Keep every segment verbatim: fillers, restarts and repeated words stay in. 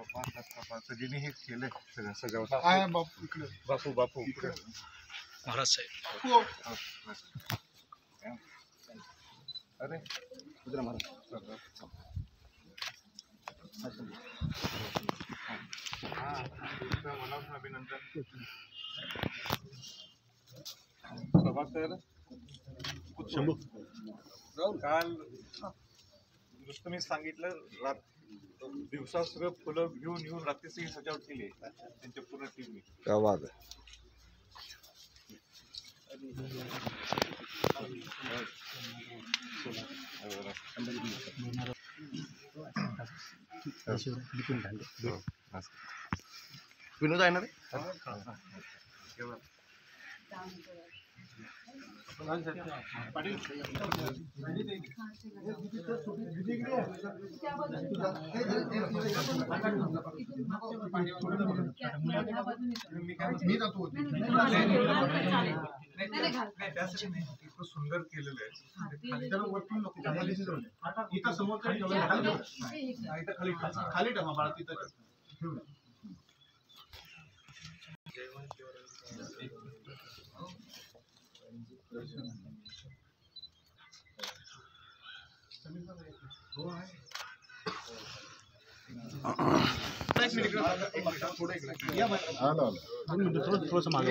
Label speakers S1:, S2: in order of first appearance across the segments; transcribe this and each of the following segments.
S1: बापा बापा सगळ्यांनी हे केलं सगळं सगळं बापू इकडे बापू बापू इकडे महाराज साहेब अरे उधर महाराज मनापासून अभिनंदन प्रभाकर शंभू काल नुसतं मी सांगितलं रात दिवसा सगळं फुलं घेऊन येऊन रात्री सगळी सजावट केली त्यांच्या पूर्ण टीमने.
S2: क्या बात है. विनोद आहे ना रे.
S1: सुंदर केलेलं आहे समोर खाली ठेवा बाळा तिथं.
S2: थोडस मागे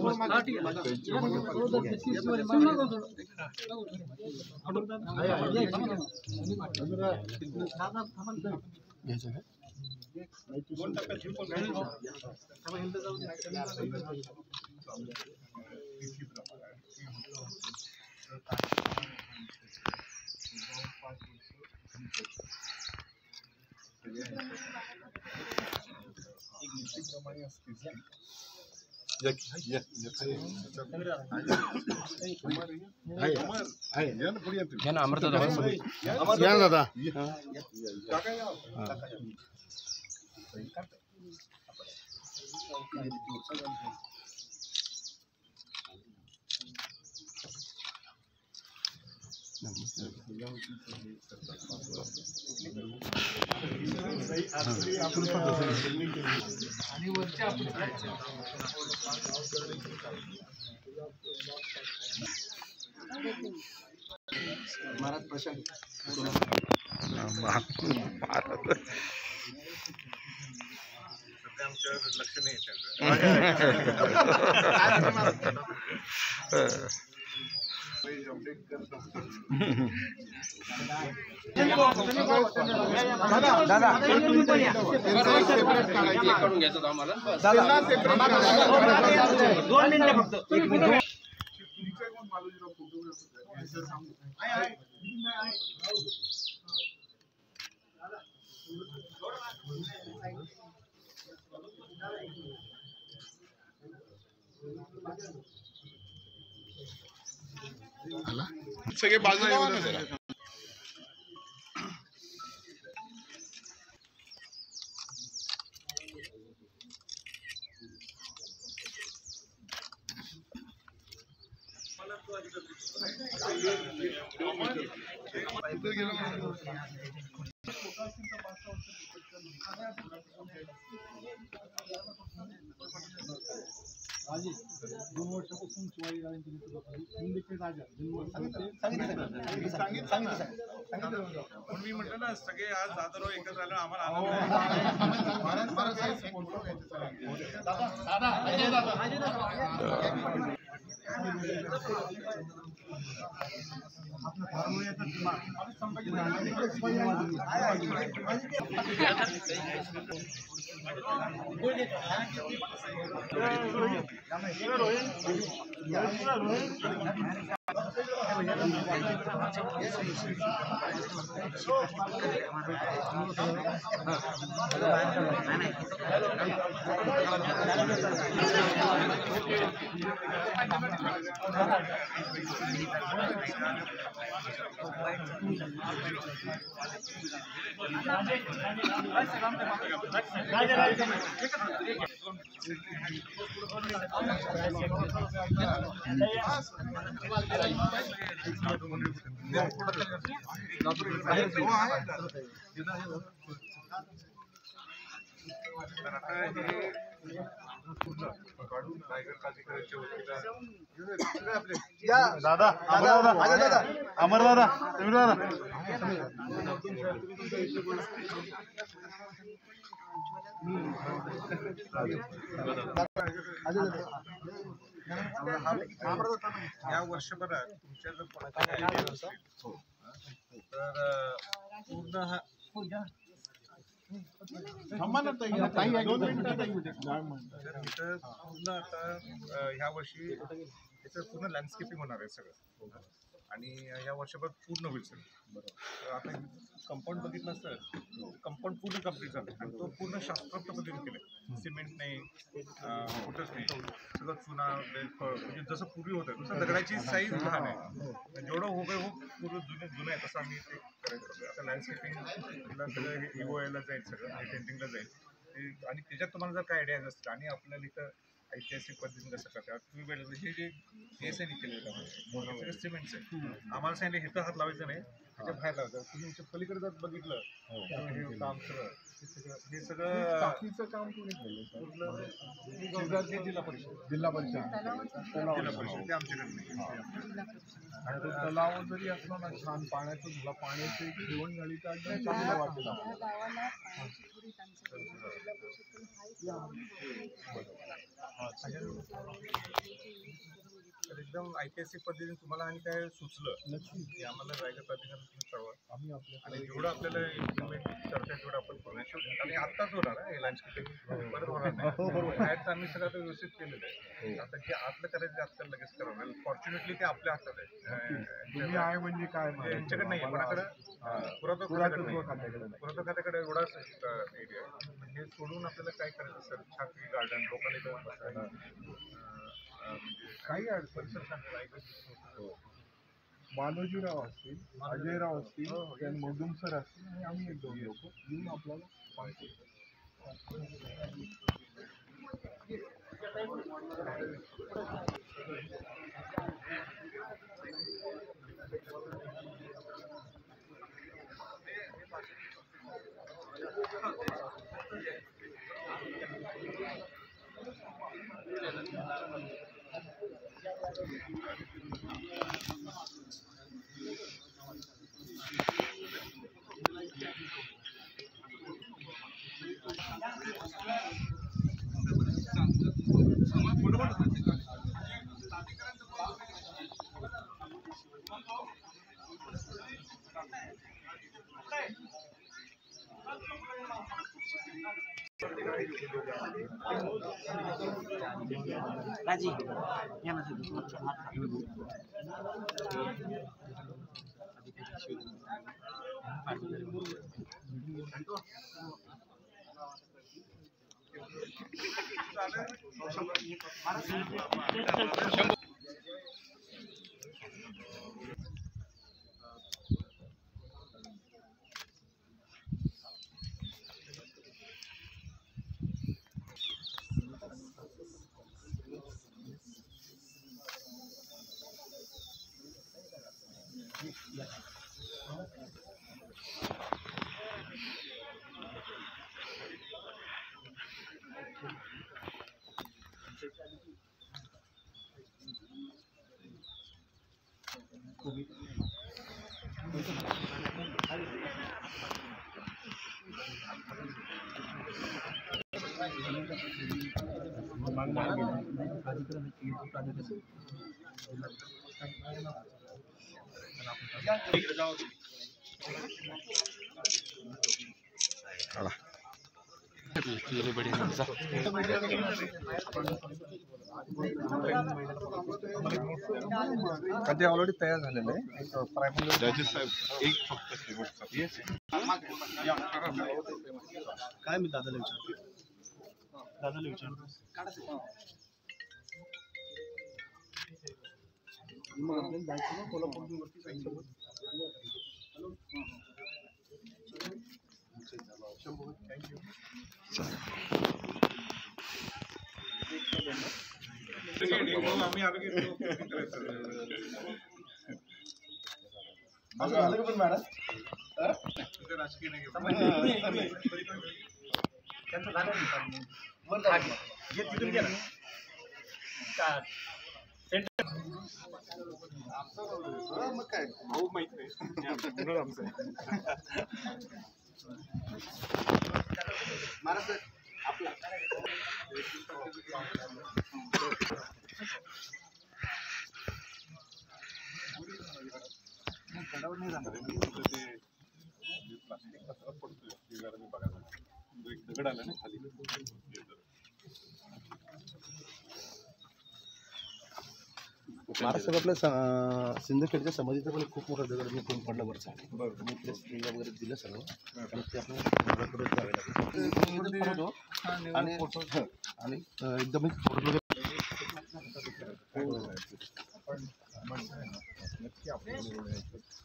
S2: अमृता दादा
S1: महाराज प्रशांत आमच्यावर लक्ष नाही
S3: दोन मिनिटं फक्त.
S2: सगळे बाजूला येऊ द्या.
S1: दोन वर्षापासून शिवाजी राजांची नेतृत्वाखाली राजा मी म्हटलं ना सगळे आज दादराव एकत्र आलं आम्हाला तर आता हे पूर्ण काढून रायगड प्राधिकरणाच्या वतीला
S2: दादा दादा दादा अमर दादा समीर दादा
S1: या वर्षभरात तुमच्या जर कोणाच्या काही आयडिया असतील तर पूर्ण हा तर इथं पूर्ण आता ह्या वर्षी त्याचं पूर्ण लँडस्केपिंग होणार आहे सगळं आणि या वर्षभर पूर्ण होईल सगळं तर आता कंपाऊंड बघितलं तर कंपाऊंड पूर्ण कम्प्लीट झालं आणि तो पूर्ण शास्त्रोक्त पद्धतीने केलं सिमेंट नाही कुठंच नाही सगळं चुना म्हणजे जसं पूर्वी होतं तसं दगडाची साईज लहान आहे जेवढं हो हो पूर्ण जुने जुनं आहे तसं आम्ही ते करायचं आता लँडस्केपिंगला सगळं हे इवोला जाईल सगळं पेंटिंगला जाईल आणि त्याच्यात तुम्हाला जर काय आयडियाज असतील आणि आपल्याला इथं ऐतिहासिक पद्धतीने कसं करतात तुम्ही वेळ हे जे केस आहे केलेलं सगळं सिमेंटचं आहे आम्हाला सांगितलं इथं हात लावायचं नाही त्याच्या बाहेर लावायचं तुम्ही याच्या पलीकडे जर बघितलं हे काम सगळं हे सगळं हे सगळं
S4: टाकीचं काम कोणी केलं
S1: जिल्हा परिषद
S4: जिल्हा परिषद
S1: जिल्हा परिषद ते आमच्याकडे नाही
S4: आणि तो तलाव जरी असला ना छान पाण्याचं झाला पाण्याची एक जीवन झाली तर एकदम चांगलं वाटेल
S1: तर एकदम ऐतिहासिक पद्धतीने तुम्हाला आणि काय सुचलं की आम्हाला रायगड प्राधिकरण तुम्ही कळवा
S4: आम्ही आपल्या
S1: आणि जेवढं आपल्याला इम्प्लिमेंट करता तेवढं आपण करूया आणि आत्ताच होणार आहे लँडस्केपिंग परत होणार नाही बाहेरचं आम्ही सगळं आता व्यवस्थित केलेलं आहे आता जे आतलं करायचं ते आत्ता लगेच करावं फॉर्च्युनेटली ते आपल्या हातात आहे
S4: तुम्ही आहे म्हणजे काय
S1: यांच्याकडे नाही आहे कोणाकडे पुरातत्व खात्याकडे पुरातत्व खात्याकडे एवढाच एरिया आहे हे सोडून आपल्याला काय करायचं सर छापी गार्डन लोकांना
S4: काही अडचण बालोजीराव असतील अजयराव असतील मधुम सर असतील आणि आम्ही एक दोन लोक येऊन आपल्याला सांगतो
S3: राजी या ना
S1: कधी ऑलरेडी तयार झालेलं आहे प्रायमरी
S2: एक फक्त
S4: काय मी दादाला विचारतो दादाला विचारतो मग आपल्याला जायचं ना कोल्हापूरवरती थँक्यू
S1: आम्ही आलो की
S4: पण मॅडम
S1: राजकीय नाही
S3: त्यांचं झालं नाही. बरं घे तिथून घे ना.
S1: मग काय भाऊ माहित नाही आमचं
S3: महाराज आपला
S1: गडावर नाही जाणार आहे ते प्लास्टिक कचरा पडतोय जरा मी बघायला एक दगड आला ना खाली
S2: महाराष्ट्रात आपल्या सिंदखेडच्या समाधीचं पण खूप मोठा दगड मी फोन पडला वरचा बरोबर मी प्रेस वगैरे दिलं सगळं आणि ते आपण जावे लागेल आणि आणि एकदम फोटो
S4: नक्की आपल्याला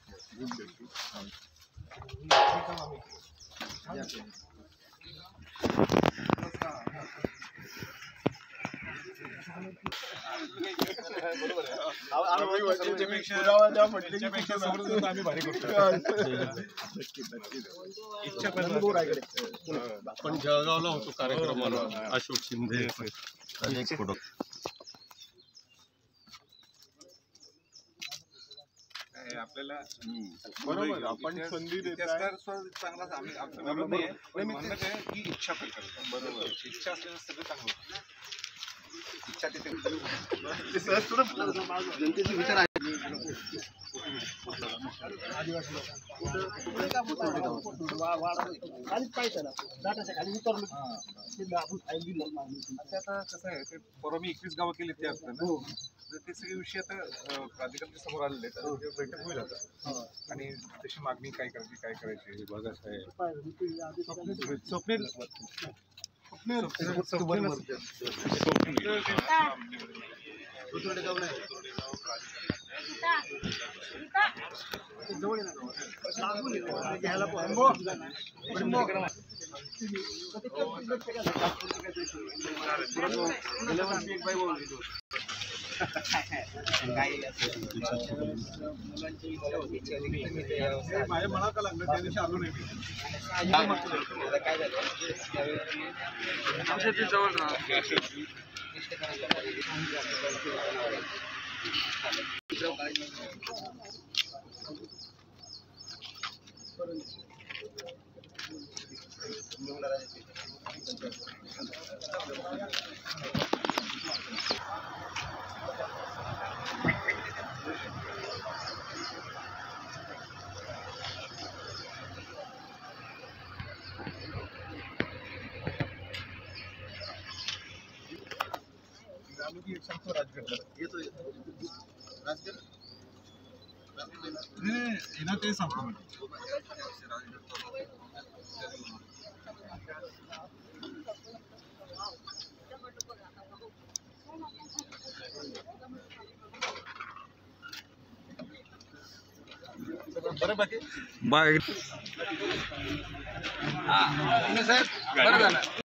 S2: आपण जळगावला होतो कार्यक्रमाला अशोक शिंदे फोटो
S1: आपल्याला
S4: बरोबर आपण संधी
S1: इतिहासकार चांगलाच आम्ही आमचं विरोध नाही आहे. म्हणणं काय की इच्छा पण करतो बरोबर इच्छा असल्यानं सगळं चांगलं होतं. इच्छा तिथे
S2: जनतेचे विचार आहे
S3: खालीच पाहिजे ना दाटाच्या खाली उतरलो आपण फाईल दिली
S1: आता कसं आहे ते परवा मी एकवीस गावं केली ते असतं ना तर ते सगळे विषय आता प्राधिकरणाच्या समोर आलेले आहेत आता ते बैठक होईल आता आणि तशी मागणी काय करायची काय करायची बघा साहेब स्वप्नील माझ्या मनात का लागलं त्या दिवशी आलो नाही
S3: काय झालं
S1: येणार ते सांगतो बरं बाकी
S3: बरं झालं